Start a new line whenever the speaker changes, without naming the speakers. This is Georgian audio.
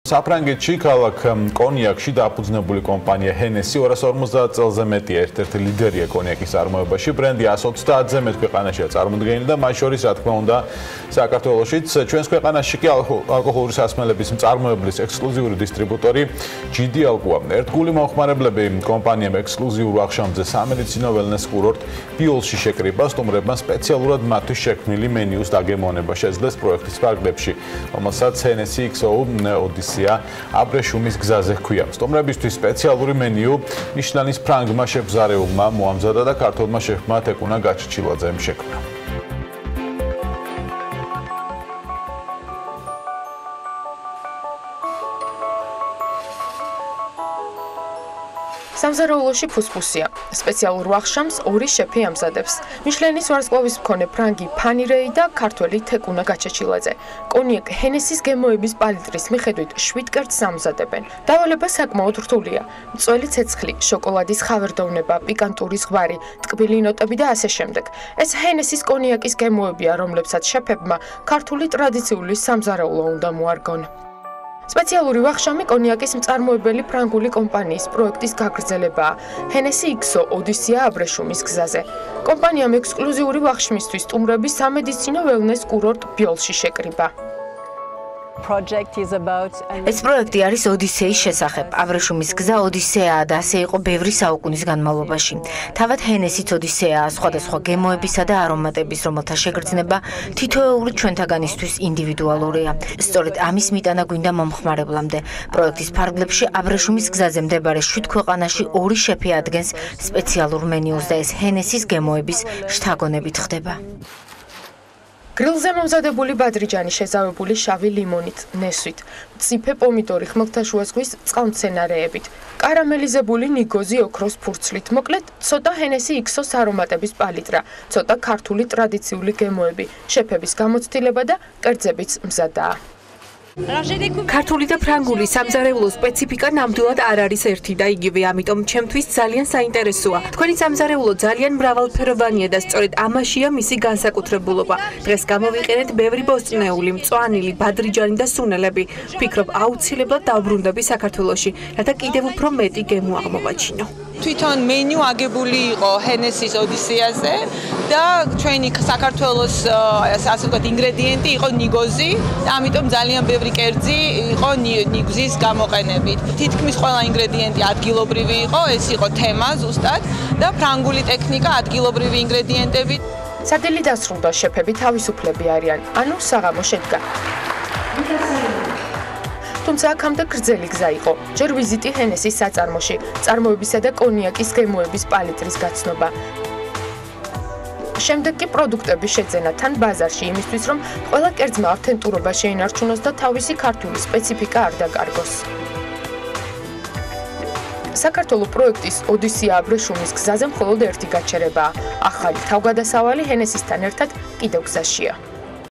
საფრანგეთში ქალაქ კონიაკში დაფუძნებული კომპანია Hennessy 250 წელზე მეტია ერთ-ერთი ლიდერია კონიაკის წარმოებაში. ბრენდი 130-ზე მეტ ქვეყანაშია წარმოდგენილი და მათ შორის, რა თქმა უნდა, საქართველოშიც. ჩვენს ქვეყანაში კი ალკოჰოლური სასმელების მწარმოებლის ექსკლუზიური დისტრიბუტორი GD Alcoa. ერთგული მომხმარებლები კომპანიამ ექსკლუზიურ ვახშამზე სამედიცინო ველნეს კურორტ ბიოლში შეკრიბა, სტუმრებმა სპეციალურად მათთვის შექმნილი მენიუს დაგემოვნება შეძლეს პროექტის ფარგლებში, რომელსაც Hennessy XO ოდისეა აბრეშუმის გზაზე ჰქვია. სტუმრებისთვის სპეციალური მენიუ ნიშნანის ფრანგმა შეფზარეულმა მოამზადა და ქართველმა შეფმა თეკუნა გაჩიჩილაძემ შექმნა.
სამზარეულოში ფუსფუსია. სპეციალურ ვახშამს ორი შეფი ამზადებს. მიშლენის ვარსკვლავის მქონე ფრანგი ფანი რეი და ქართველი თეკუნა გაჩეჩილაძე. კონიაკ Hennessy-ის გემოების პალიტრის მიხედვით 7 კერძს ამზადებენ. დავალება საკმაოდ რთულია. მწველი ცეცხლი, შოკოლადის ხავერდოვნება, პიკანტური ზღვარი, ტკბილი ნოტები და ასე შემდეგ. ეს Hennessy-ის კონიაკის გემოებია, რომლებსაც შეფებმა ქართული ტრადიციული სამზარეულო უნდა მოარგონ. სპეციალური ვახშამი კონიაკის მწარმოებელი ფრანგული კომპანიის პროექტის გაგრძელებაა. Hennessy XO ოდისეა აბრეშუმის გზაზე. კომპანიამ ექსკლუზიური ვახშმისთვის სტუმრები სამედიცინო ველნეს კურორტ ბიოლში შეკრიბა.
ეს პროექტი არის ოდისეის შესახებ. აბრეშუმის გზა ოდისეაა და ასე იყო ბევრი საუკუნის განმავლობაში. თავად Hennessy-ც ოდისეაა სხვადასხვა გემოებისა და არომატების, რომელთა შეგრძნება თითოეული ჩვენთაგანისთვის ინდივიდუალურია. სწორედ ამის მიტანა გვინდა მომხმარებლამდე. პროექტის ფარგლებში აბრეშუმის გზაზე მდებარე 7 ქვეყანაში ორი შეფი ადგენს სპეციალურ მენიუს და ეს Hennessy-ის გემოების შთაგონებით ხდება.
გრილზე მომზადებული ბადრიჯანი შეზავებული შავი ლიმონით, ნესვით, მწიფე პომიდორი ხმელთაშუა ზღვის წყალმცენარეებით, კარამელიზებული ნიგოზი ოქროს ფურცლით, მოკლედ ცოტა Hennessy XO-ს არომატების პალიტრა, ცოტა ქართული ტრადიციული გემოები, შეფების გამოცდილება და კერძებიც მზადაა.
ქართული და ფრანგული სამზარეულო სპეციფიკა ნამდვილად არ არის ერთი და იგივე, ამიტომ ჩემთვის ძალიან საინტერესოა. თქვენი სამზარეულო ძალიან მრავალფეროვანია და სწორედ ამაშია მისი განსაკუთრებულობა. დღეს გამოვიყენეთ ბევრი ბოსტნეული, მწვანილი, ბადრიჯანი და სუნელები. ვფიქრობ, აუცილებლად დავბრუნდები საქართველოში, რათა კიდევ უფრო მეტი გემო აღმოვაჩინო.
თვითონ მენიუ აგებული იყო Hennessy-ის ოდისეაზე და ჩვენი საქართველოს ასე ვთქვათ ინგრედიენტი იყო ნიგოზი და ამიტომ ძალიან ბევრი კერძი იყო ნიგზის გამოყენებით. თითქმის ყველა ინგრედიენტი ადგილობრივი იყო, ეს იყო თემა ზუსტად და ფრანგული ტექნიკა ადგილობრივი ინგრედიენტები.
სადილი დასრულდა, შეფები თავისუფლები არიან, ანუ საღამო შედგა. თუმცა აქამდე გრძელი გზა იყო. ჯერ ვიზიტი Hennessy-ის საწარმოში, წარმოებისა და კონიაკის გემოების პალიტრის გაცნობა. შემდეგ კი პროდუქტების შეძენა თან ბაზარში იმისთვის, რომ ყველა კერძმა ავთენტურობა შეინარჩუნოს და თავისი ქართული სპეციფიკა არ დაკარგოს. საქართველოს პროექტის ოდისეა აბრეშუმის გზაზე მხოლოდ ერთი გაჩერებაა. ახალი თავგადასავალი Hennessy-სთან ერთად კიდევ გზაშია.